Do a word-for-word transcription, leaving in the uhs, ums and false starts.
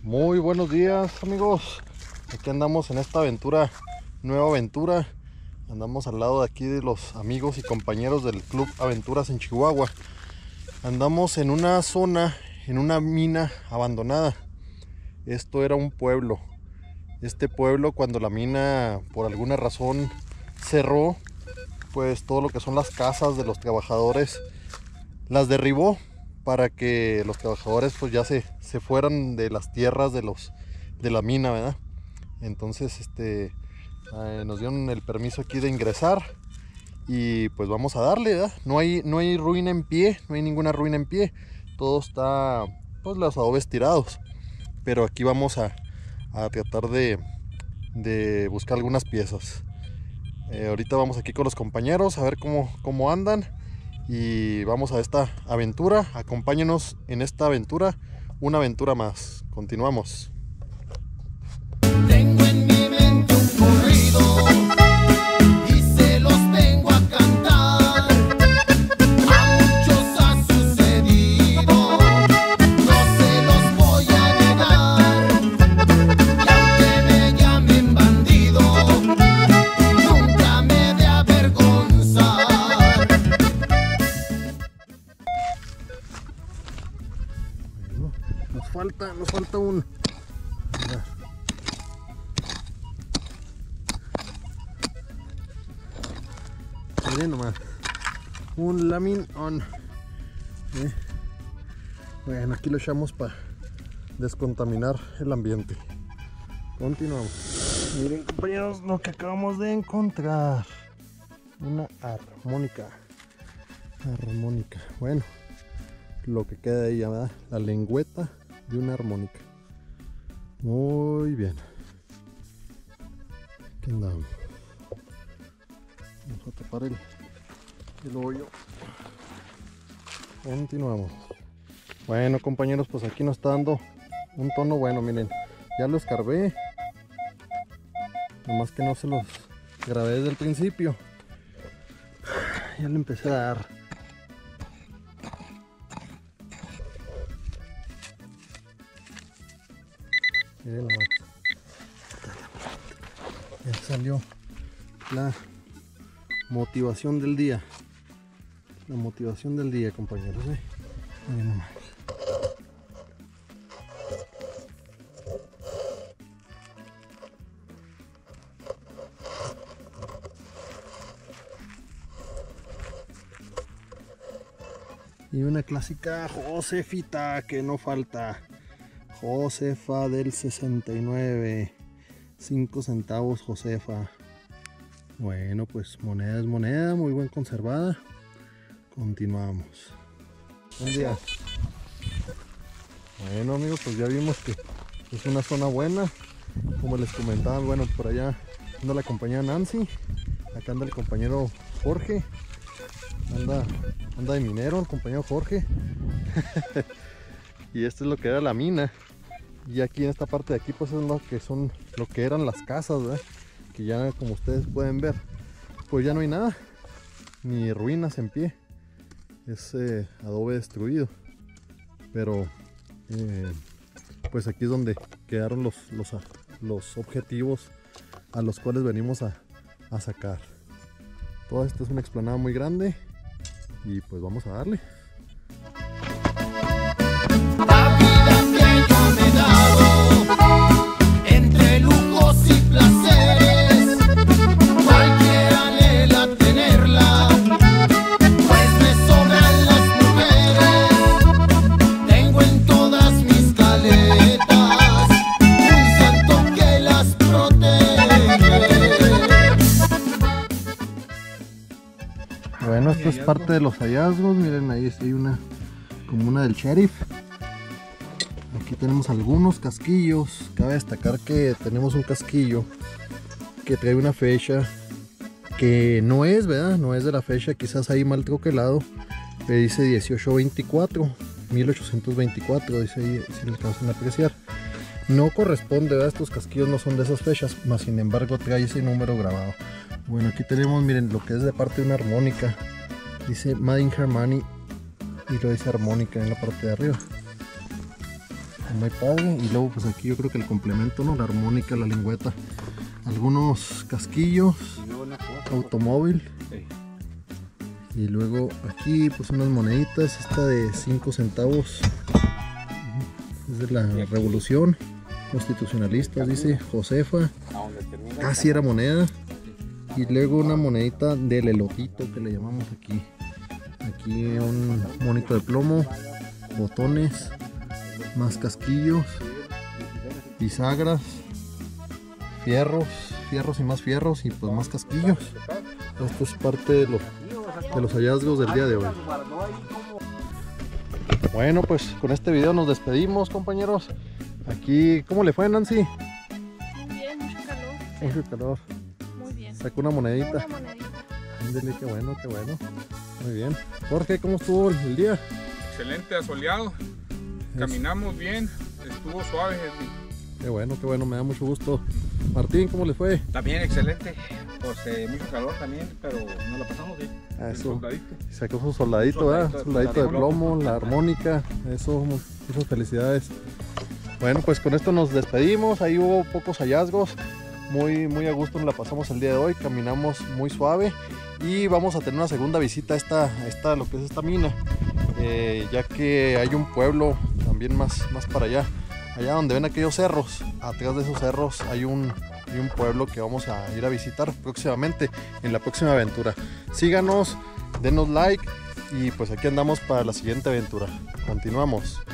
Muy buenos días, amigos. Aquí andamos en esta aventura, nueva aventura. Andamos al lado de aquí de los amigos y compañeros del Club Aventuras en Chihuahua. Andamos en una zona, en una mina abandonada. Esto era un pueblo. Este pueblo, cuando la mina por alguna razón cerró, pues todo lo que son las casas de los trabajadores las derribó para que los trabajadores pues ya se, se fueran de las tierras de los de la mina, ¿verdad? Entonces este eh, nos dieron el permiso aquí de ingresar y pues vamos a darle, ¿verdad? No hay, no hay ruina en pie, no hay ninguna ruina en pie, todo está, pues los adobes tirados, pero aquí vamos a, a tratar de, de buscar algunas piezas. Eh, ahorita vamos aquí con los compañeros a ver cómo, cómo andan y vamos a esta aventura. Acompáñenos en esta aventura, una aventura más. Continuamos. Tengo en mi mente un corrido y se los vengo a cantar. A muchos ha sucedido, no se los voy a negar. Y aunque me llamen bandido, nunca me he de avergonzar. Bueno, nos falta, nos falta un... Miren nomás, un lamin on. ¿Eh? Bueno, aquí lo echamos para descontaminar el ambiente. Continuamos. Miren, compañeros, lo que acabamos de encontrar, una armónica. Armónica. Bueno, lo que queda de ella, ¿verdad? La lengüeta de una armónica. Muy bien. Aquí andamos. Vamos a tapar el, el hoyo. Continuamos. Bueno, compañeros, pues aquí nos está dando un tono bueno. Miren, ya lo escarbé, nomás que no se los grabé desde el principio. Ya le empecé a dar. Miren nomás, ya salió la motivación del día. La motivación del día, compañeros, ¿eh? Miren nomás. Y una clásica Josefita que no falta. Josefa del sesenta y nueve. cinco centavos Josefa. Bueno, pues moneda es moneda, muy bien conservada. Continuamos. Buen día. Bueno, amigos, pues ya vimos que es una zona buena. Como les comentaba, bueno, por allá anda la compañera Nancy. Acá anda el compañero Jorge. Anda, anda de minero el compañero Jorge. Y esto es lo que era la mina. Y aquí en esta parte de aquí pues es lo que son, lo que eran las casas, ¿verdad? Que ya, como ustedes pueden ver, pues ya no hay nada, ni ruinas en pie. Es eh, adobe destruido. Pero eh, pues aquí es donde quedaron los, los, los objetivos a los cuales venimos a, a sacar. Todo esto es una explanada muy grande y pues vamos a darle. La vida que yo me he dado, entre lujos y placeres, cualquiera anhela tenerla, pues me sobran las mujeres. Tengo en todas mis caletas un santo que las protege. Bueno, esto es parte de los hallazgos. Miren, ahí hay una, como una del sheriff. Aquí tenemos algunos casquillos. Cabe destacar que tenemos un casquillo que trae una fecha que no es, ¿verdad? No es de la fecha, quizás ahí mal troquelado, pero dice dieciocho veinticuatro, mil ochocientos veinticuatro, dice ahí, si le alcanzan a apreciar. No corresponde, ¿verdad? Estos casquillos no son de esas fechas, más sin embargo trae ese número grabado. Bueno, aquí tenemos, miren, lo que es de parte de una armónica. Dice Made in Germany y lo dice armónica en la parte de arriba. muy padre. Y luego pues aquí yo creo que el complemento, ¿no? La armónica, la lingüeta, algunos casquillos, automóvil. Y luego aquí pues unas moneditas, esta de cinco centavos, es de la Revolución, constitucionalistas, dice Josefa, casi era moneda. Y luego una monedita del elotito que le llamamos aquí. Aquí un monito de plomo, botones, más casquillos, bisagras, fierros, fierros y más fierros y pues más casquillos. Esto es parte de los, de los hallazgos del día de hoy. Bueno, pues con este video nos despedimos, compañeros. Aquí, ¿cómo le fue, Nancy? Muy bien, mucho calor. Mucho calor. Muy bien. Sacó una monedita. Una monedita. Ándele, qué bueno, qué bueno. Muy bien. Jorge, ¿cómo estuvo el, el día? Excelente, asoleado. Caminamos bien, estuvo suave. Qué bueno, qué bueno, me da mucho gusto. Martín, ¿cómo le fue? También excelente, pues eh, mucho calor también, pero nos la pasamos bien. Ah, El eso. soldadito. Sacó su soldadito, ¿verdad? Soldadito, Soldadito de soldadito. plomo, la armónica, eso, mu- muchas felicidades. Bueno, pues con esto nos despedimos, ahí hubo pocos hallazgos, muy, muy a gusto nos la pasamos el día de hoy, caminamos muy suave y vamos a tener una segunda visita a esta, a esta lo que es esta mina, eh, ya que hay un pueblo también más, más para allá, allá donde ven aquellos cerros, atrás de esos cerros hay un, hay un pueblo que vamos a ir a visitar próximamente en la próxima aventura. Síganos, denos like y pues aquí andamos para la siguiente aventura. Continuamos.